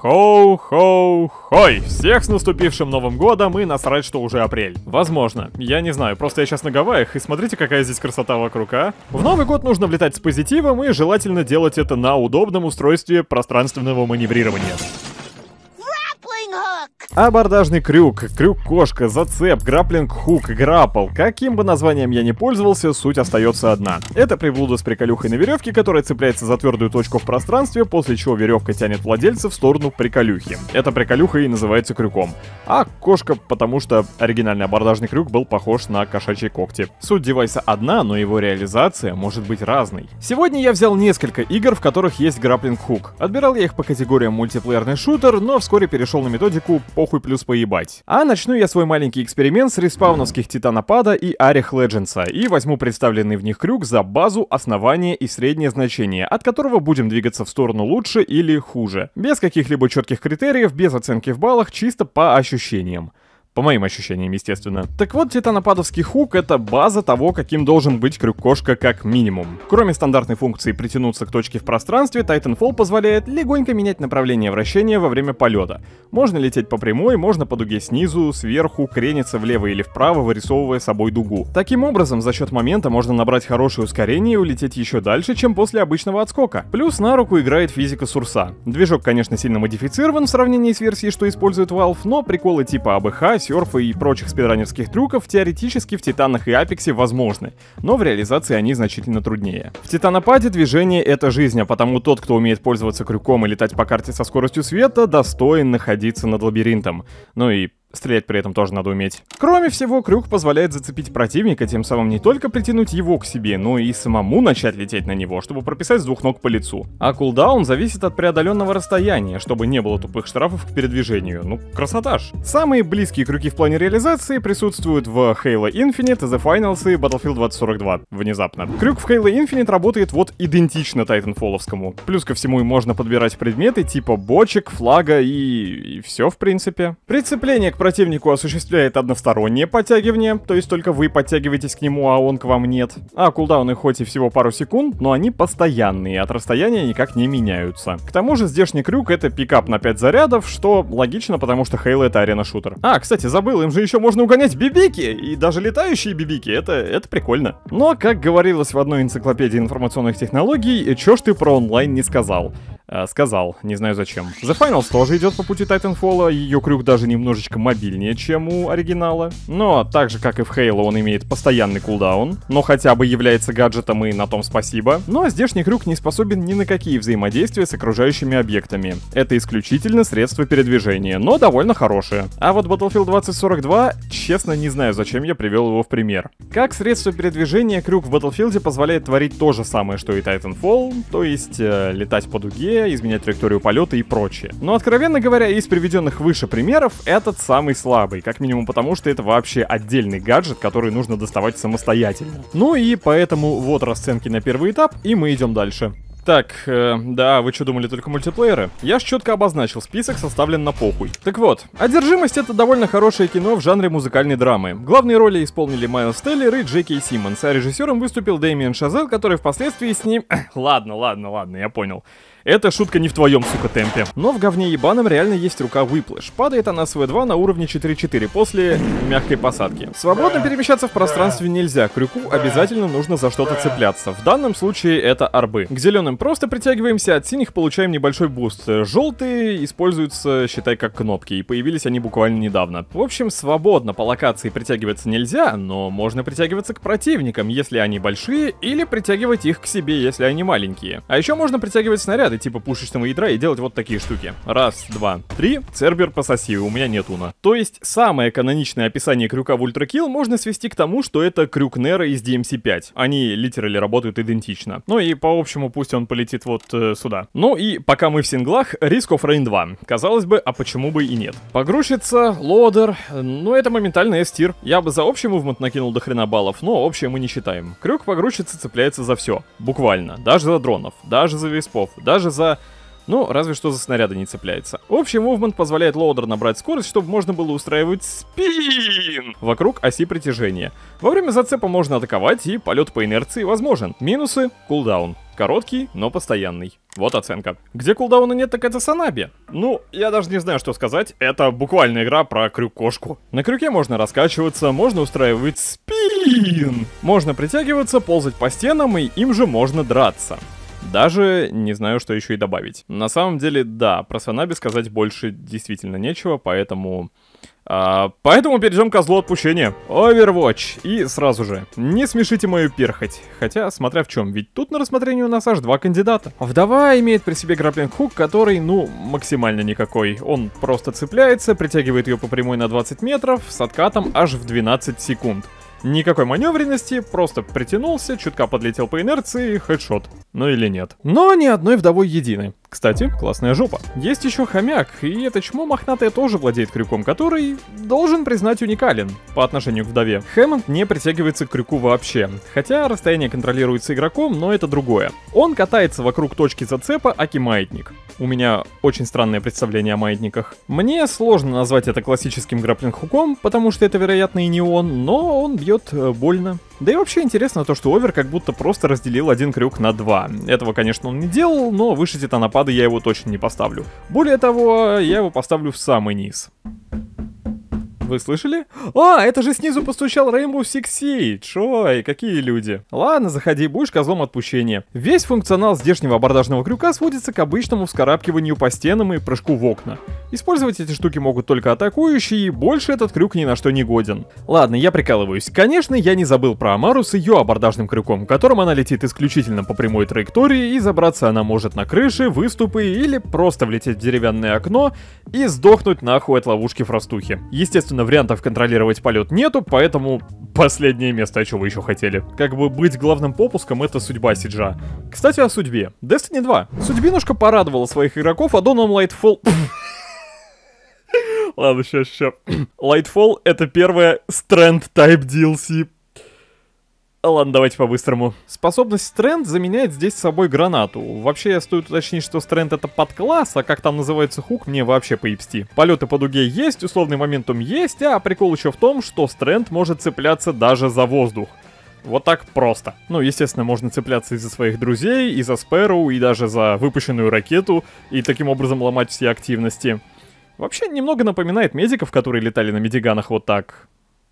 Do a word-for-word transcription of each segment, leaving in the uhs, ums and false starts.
Хоу-хоу-хой! Всех с наступившим Новым Годом и насрать, что уже апрель. Возможно. Я не знаю, просто я сейчас на Гавайях, и смотрите, какая здесь красота вокруг, а? В Новый Год нужно влетать с позитивом, и желательно делать это на удобном устройстве пространственного маневрирования. Абордажный крюк, крюк-кошка, зацеп, граплинг-хук, граппл. Каким бы названием я ни пользовался, суть остается одна. Это приблуда с приколюхой на веревке, которая цепляется за твердую точку в пространстве, после чего веревка тянет владельца в сторону приколюхи. Эта приколюха и называется крюком. А кошка, потому что оригинальный абордажный крюк был похож на кошачьи когти. Суть девайса одна, но его реализация может быть разной. Сегодня я взял несколько игр, в которых есть граплинг-хук. Отбирал я их по категориям мультиплеерный шутер, но вскоре перешел на методику похуй плюс поебать. А начну я свой маленький эксперимент с респауновских Титанопада и Арих Ледженса, и возьму представленный в них крюк за базу, основание и среднее значение, от которого будем двигаться в сторону лучше или хуже. Без каких-либо четких критериев, без оценки в баллах, чисто по ощущениям. По моим ощущениям, естественно. Так вот, титанопадовский хук — это база того, каким должен быть крюк-кошка как минимум. Кроме стандартной функции притянуться к точке в пространстве, Titanfall позволяет легонько менять направление вращения во время полета. Можно лететь по прямой, можно по дуге снизу, сверху, крениться влево или вправо, вырисовывая собой дугу. Таким образом, за счет момента можно набрать хорошее ускорение и улететь еще дальше, чем после обычного отскока. Плюс на руку играет физика Сурса. Движок, конечно, сильно модифицирован в сравнении с версией, что использует Valve, но приколы типа АБХ, серфа и прочих спидранерских трюков теоретически в Титанах и Апексе возможны, но в реализации они значительно труднее. В Титанопаде движение — это жизнь, а потому тот, кто умеет пользоваться крюком и летать по карте со скоростью света, достоин находиться над лабиринтом. Ну и стрелять при этом тоже надо уметь. Кроме всего, крюк позволяет зацепить противника, тем самым не только притянуть его к себе, но и самому начать лететь на него, чтобы прописать с двух ног по лицу. А кулдаун зависит от преодоленного расстояния, чтобы не было тупых штрафов к передвижению. Ну, красота ж. Самые близкие крюки в плане реализации присутствуют в Halo Infinite, The Finals и Battlefield двадцать сорок два. Внезапно. Крюк в Halo Infinite работает вот идентично Titanfall'овскому. Плюс ко всему можно подбирать предметы типа бочек, флага и... и все в принципе. Прицепление к противнику осуществляет одностороннее подтягивание, то есть только вы подтягиваетесь к нему, а он к вам нет. А кулдауны хоть и всего пару секунд, но они постоянные, от расстояния никак не меняются. К тому же здешний крюк — это пикап на пять зарядов, что логично, потому что Halo — это арена-шутер. А, кстати, забыл, им же еще можно угонять бибики, и даже летающие бибики, это, это прикольно. Но, как говорилось в одной энциклопедии информационных технологий, чё ж ты про онлайн не сказал? А, сказал, не знаю зачем. The Finals тоже идет по пути Titanfall, ее крюк даже немножечко мобильнее, чем у оригинала. Но так же, как и в Halo, он имеет постоянный кулдаун, но хотя бы является гаджетом, и на том спасибо. Но здешний крюк не способен ни на какие взаимодействия с окружающими объектами. Это исключительно средство передвижения, но довольно хорошее. А вот Battlefield двадцать сорок два, честно, не знаю, зачем я привел его в пример. Как средство передвижения, крюк в Battlefield позволяет творить то же самое, что и Titanfall, то есть э, летать по дуге, изменять траекторию полета и прочее. Но, откровенно говоря, из приведенных выше примеров, этот самый слабый, как минимум потому, что это вообще отдельный гаджет, который нужно доставать самостоятельно. Ну и поэтому вот расценки на первый этап, и мы идем дальше. Так, э, да, вы что думали, только мультиплееры? Я ж четко обозначил, список составлен на похуй. Так вот, «Одержимость» — это довольно хорошее кино в жанре музыкальной драмы. Главные роли исполнили Майлз Теллер и Джей Кей Симмонс, а режиссером выступил Дэмиен Шазел, который впоследствии с ним... Ладно, ладно, ладно, я понял. Эта шутка не в твоем, сука, темпе. Но в говне ебаном реально есть рука Whiplash. Падает она с вэ два на уровне четыре четыре после мягкой посадки. Свободно перемещаться в пространстве нельзя, крюку обязательно нужно за что-то цепляться. В данном случае это арбы. К зеленым просто притягиваемся, от синих получаем небольшой буст. Желтые используются, считай, как кнопки, и появились они буквально недавно. В общем, свободно по локации притягиваться нельзя, но можно притягиваться к противникам, если они большие, или притягивать их к себе, если они маленькие. А еще можно притягивать снаряды типа пушечного ядра и делать вот такие штуки. Раз, два, три. Цербер пососи, у меня нет уна. То есть самое каноничное описание крюка в Ultra Kill можно свести к тому, что это крюк Нера из ди эм си пять. Они литерали работают идентично. Ну и по общему пусть он полетит вот э, сюда. Ну и пока мы в синглах, Risk of Rain два. Казалось бы, а почему бы и нет? Погрузчица, лодер, ну это моментально эс-тир. Я бы за общий мувмент накинул до хрена баллов, но общее мы не считаем. Крюк погрузчицы цепляется за все. Буквально. Даже за дронов, даже за виспов, даже за Ну, разве что за снаряды не цепляется. Общий мувмент позволяет лоудер набрать скорость, чтобы можно было устраивать спин вокруг оси притяжения. Во время зацепа можно атаковать, и полет по инерции возможен. Минусы — кулдаун. Короткий, но постоянный. Вот оценка. Где кулдауна нет, так это Санаби. Ну, я даже не знаю, что сказать. Это буквально игра про крюк-кошку. На крюке можно раскачиваться, можно устраивать спин. Можно притягиваться, ползать по стенам, и им же можно драться. Даже не знаю, что еще и добавить. На самом деле, да, про Санаби сказать больше действительно нечего, поэтому... А, поэтому перейдем к козлу отпущения. Overwatch. И сразу же, не смешите мою перхоть. Хотя, смотря в чем, ведь тут на рассмотрении у нас аж два кандидата. Вдова имеет при себе граплинг-хук, который, ну, максимально никакой. Он просто цепляется, притягивает ее по прямой на двадцать метров, с откатом аж в двенадцать секунд. Никакой маневренности, просто притянулся, чутка подлетел по инерции, хедшот. Ну или нет. Но ни одной вдовой единой. Кстати, классная жопа. Есть еще хомяк, и это чмо мохнатое тоже владеет крюком, который, должен признать, уникален по отношению к вдове. Хэммонд не притягивается к крюку вообще, хотя расстояние контролируется игроком, но это другое. Он катается вокруг точки зацепа аки маятник. У меня очень странное представление о маятниках. Мне сложно назвать это классическим граплинг-хуком, потому что это, вероятно, и не он, но он бьет э, больно. Да и вообще интересно то, что Овер как будто просто разделил один крюк на два. Этого, конечно, он не делал, но выше титанопада я его точно не поставлю. Более того, я его поставлю в самый низ. Вы слышали? А, это же снизу постучал Rainbow Six Siege. Ой, какие люди. Ладно, заходи, будешь козлом отпущения. Весь функционал здешнего абордажного крюка сводится к обычному вскарабкиванию по стенам и прыжку в окна. Использовать эти штуки могут только атакующие, и больше этот крюк ни на что не годен. Ладно, я прикалываюсь. Конечно, я не забыл про Амару с ее абордажным крюком, которым она летит исключительно по прямой траектории, и забраться она может на крыши, выступы или просто влететь в деревянное окно и сдохнуть нахуй от ловушки фростухи. Естественно, вариантов контролировать полет нету, поэтому последнее место, а что вы еще хотели? Как бы быть главным попуском — это судьба Сиджа. Кстати, о судьбе. Destiny два. Судьбинушка порадовала своих игроков аддоном Lightfall... Ладно, сейчас, сейчас. Lightfall — это первая Strand Type ди эл си. Ладно, давайте по-быстрому. Способность Strand заменяет здесь собой гранату. Вообще, стоит уточнить, что Strand — это подкласс, а как там называется хук, мне вообще поебсти. Полеты по дуге есть, условный моментум есть, а прикол еще в том, что Strand может цепляться даже за воздух. Вот так просто. Ну, естественно, можно цепляться и за своих друзей, и за Спэроу, и даже за выпущенную ракету, и таким образом ломать все активности. Вообще, немного напоминает медиков, которые летали на медиганах вот так.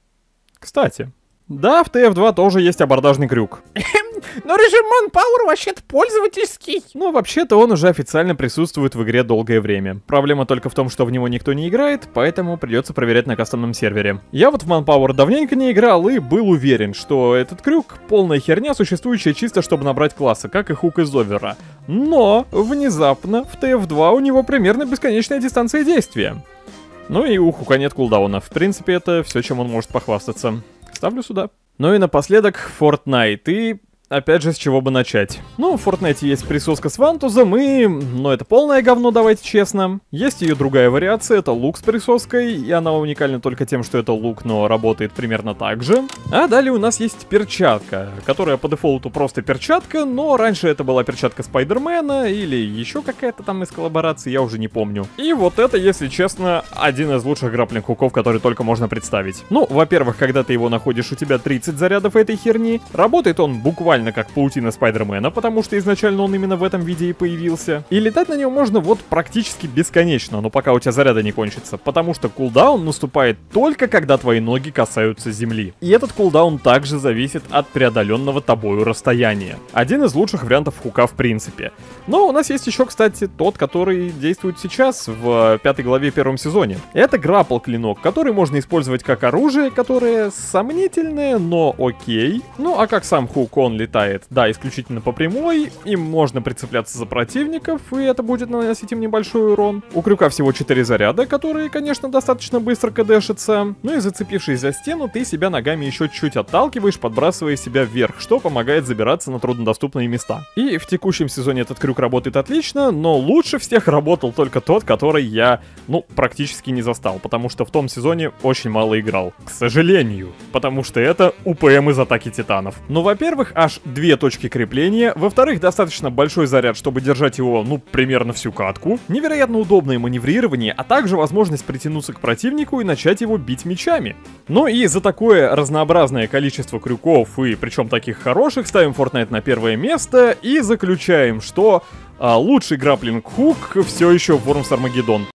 Кстати... Да, в ти эф два тоже есть абордажный крюк. Но режим Manpower вообще-то пользовательский. Ну, вообще-то он уже официально присутствует в игре долгое время. Проблема только в том, что в него никто не играет, поэтому придется проверять на кастомном сервере. Я вот в Manpower давненько не играл и был уверен, что этот крюк — полная херня, существующая чисто, чтобы набрать класса, как и хук из Овера. Но внезапно в ти эф два у него примерно бесконечная дистанция действия. Ну и у хука нет кулдауна. В принципе, это все, чем он может похвастаться. Ставлю сюда. Ну и напоследок Fortnite. И опять же, с чего бы начать? Ну, в Fortnite есть присоска с вантузом и... Ну, это полное говно, давайте честно. Есть ее другая вариация, это лук с присоской, и она уникальна только тем, что это лук, но работает примерно так же. А далее у нас есть перчатка, которая по дефолту просто перчатка, но раньше это была перчатка Спайдермена или еще какая-то там из коллаборации, я уже не помню. И вот это, если честно, один из лучших граплинг-хуков, который только можно представить. Ну, во-первых, когда ты его находишь, у тебя тридцать зарядов этой херни. Работает он буквально как паутина Спайдермена, потому что изначально он именно в этом виде и появился. И летать на нем можно вот практически бесконечно, но пока у тебя заряда не кончится, потому что кулдаун наступает только когда твои ноги касаются земли. И этот кулдаун также зависит от преодоленного тобою расстояния. Один из лучших вариантов хука в принципе. Но у нас есть еще, кстати, тот, который действует сейчас в пятой главе первом сезоне. Это граппл-клинок, который можно использовать как оружие, которое сомнительное, но окей. Ну а как сам хук, он летает летает, да, исключительно по прямой, им можно прицепляться за противников, и это будет наносить им небольшой урон. У крюка всего четыре заряда, которые, конечно, достаточно быстро кэдэшатся. Ну и зацепившись за стену, ты себя ногами еще чуть отталкиваешь, подбрасывая себя вверх, что помогает забираться на труднодоступные места. И в текущем сезоне этот крюк работает отлично, но лучше всех работал только тот, который я, ну, практически не застал, потому что в том сезоне очень мало играл. К сожалению, потому что это УПМ из Атаки Титанов. Ну, во-первых, аж аж две точки крепления. Во-вторых, достаточно большой заряд, чтобы держать его, ну, примерно всю катку. Невероятно удобное маневрирование, а также возможность притянуться к противнику и начать его бить мечами. Ну и за такое разнообразное количество крюков, и причем таких хороших, ставим Fortnite на первое место и заключаем, что а, лучший граплинг-хук все еще Worms Armageddon.